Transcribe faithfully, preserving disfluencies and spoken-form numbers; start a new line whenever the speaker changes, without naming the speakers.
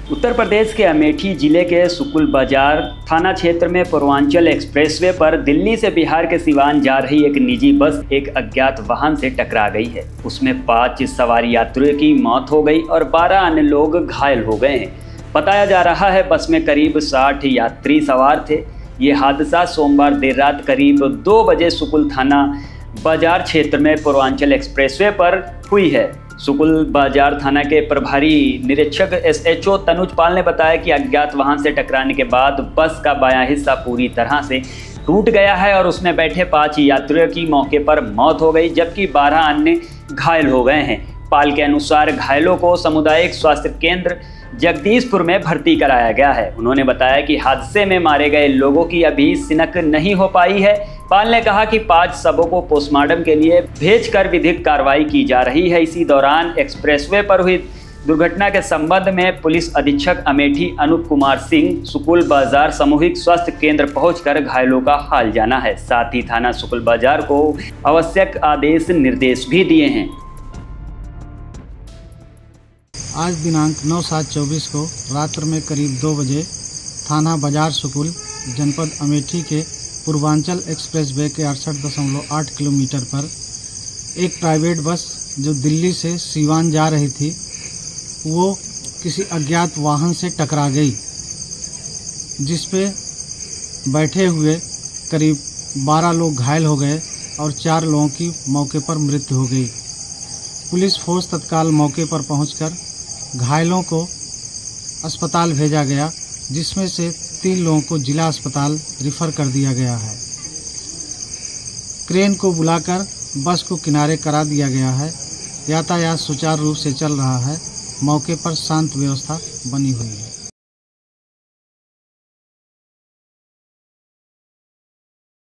उत्तर प्रदेश के अमेठी जिले के सुकुल बाजार थाना क्षेत्र में पूर्वांचल एक्सप्रेसवे पर दिल्ली से बिहार के सिवान जा रही एक निजी बस एक अज्ञात वाहन से टकरा गई है। उसमें पाँच सवार यात्रियों की मौत हो गई और बारह अन्य लोग घायल हो गए हैं। बताया जा रहा है बस में करीब साठ यात्री सवार थे। ये हादसा सोमवार देर रात करीब दो बजे सुकुल थाना बाजार क्षेत्र में पूर्वांचल एक्सप्रेसवे पर हुई है। सुकुल बाजार थाना के प्रभारी निरीक्षक S H O Tanuj Pal ने बताया कि अज्ञात वाहन से टकराने के बाद बस का बायां हिस्सा पूरी तरह से टूट गया है और उसमें बैठे पाँच यात्रियों की मौके पर मौत हो गई, जबकि बारह अन्य घायल हो गए हैं। पाल के अनुसार घायलों को सामुदायिक स्वास्थ्य केंद्र जगदीशपुर में भर्ती कराया गया है। उन्होंने बताया कि हादसे में मारे गए लोगों की अभी शिनाख्त नहीं हो पाई है। पाल ने कहा कि पांच शवों को पोस्टमार्टम के लिए भेजकर विधिक कार्रवाई की जा रही है। इसी दौरान एक्सप्रेसवे पर हुई दुर्घटना के संबंध में पुलिस अधीक्षक अमेठी अनूप कुमार सिंह सुकुल बाजार सामूहिक स्वास्थ्य केंद्र पहुंचकर घायलों का हाल जाना है। साथ ही थाना सुकुल बाजार को आवश्यक आदेश निर्देश भी दिए हैं।
आज दिनांक नौ सात चौबीस को रात्र में करीब दो बजे थाना बाजार सुकुल जनपद अमेठी के पूर्वांचल एक्सप्रेस वे के अड़सठ दशमलव आठ किलोमीटर पर एक प्राइवेट बस जो दिल्ली से सीवान जा रही थी वो किसी अज्ञात वाहन से टकरा गई, जिसपे बैठे हुए करीब बारह लोग घायल हो गए और चार लोगों की मौके पर मृत्यु हो गई। पुलिस फोर्स तत्काल मौके पर पहुंचकर घायलों को अस्पताल भेजा गया, जिसमें से तीन लोगों को जिला अस्पताल रिफर कर दिया गया है। क्रेन को बुलाकर बस को किनारे करा दिया गया है। यातायात सुचारू रूप से चल रहा है। मौके पर शांत व्यवस्था बनी हुई है।